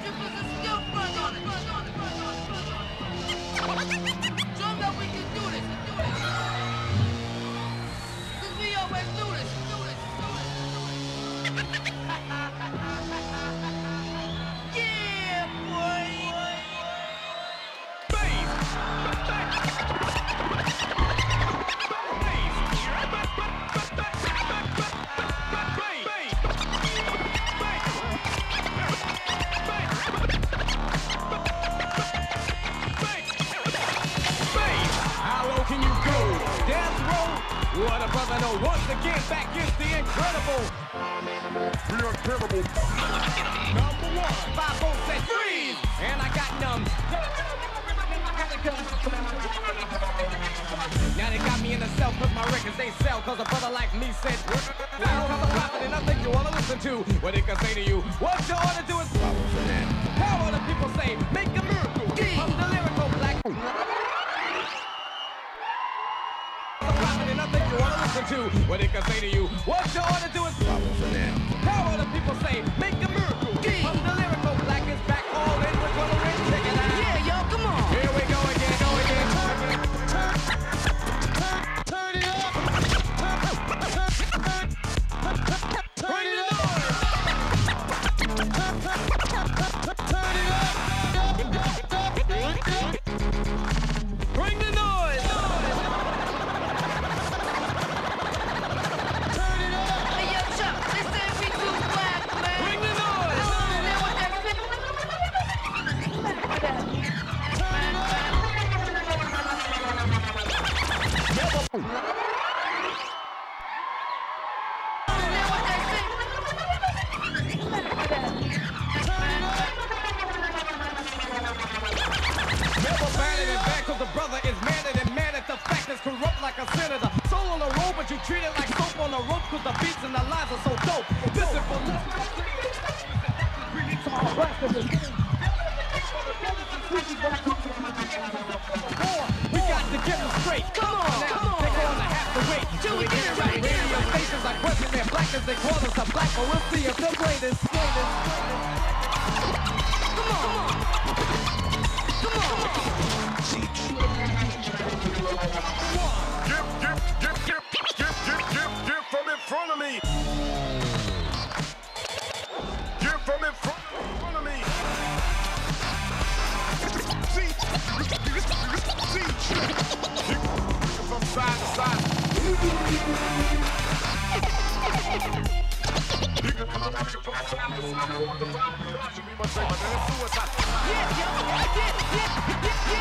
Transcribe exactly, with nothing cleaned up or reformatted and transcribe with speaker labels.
Speaker 1: you put some skill front on it. Show them that we can do this. Cause we always do this. Yeah, boy.
Speaker 2: What a brother, no, once again, back is the incredible.
Speaker 3: The incredible.
Speaker 2: Number one, five oh said freeze, and I got numb. Now they got me in the cell cause my records they sell, cause a brother like me said, now cause I'm rapping and nothing you wanna listen to. What they can say to you, what you ought to do is follow for them. How other people say, make a miracle. I'm the lyrical black. To what they can say to you, what you ought to do is follow for them. How other people say, make a miracle. I'm the lyrical black is back, all in with one ring, check it out.
Speaker 1: Yeah, y'all, come on.
Speaker 2: Here we go again, go again.
Speaker 3: Turn, turn, turn it up. Turn it up. Turn it up.
Speaker 2: Bring the noise. The brother is madder than mad at the fact is corrupt like a senator. Soul on the road, but you treat it like soap on the rope, cause the beats and the lines are so dope. Listen for this. We got to get them straight. Come on now, come on. They're gonna have to wait till we get it right. Radio stations are questioning their black as they call us a black, but we'll see if they'll play this. Come on, come on. Come on.
Speaker 3: Get, get, get, get, get, get, get, get from in front of me. Get from in front, front of me. See, see, from side to side.
Speaker 1: Yeah, yeah, yeah, yeah, yeah, yeah.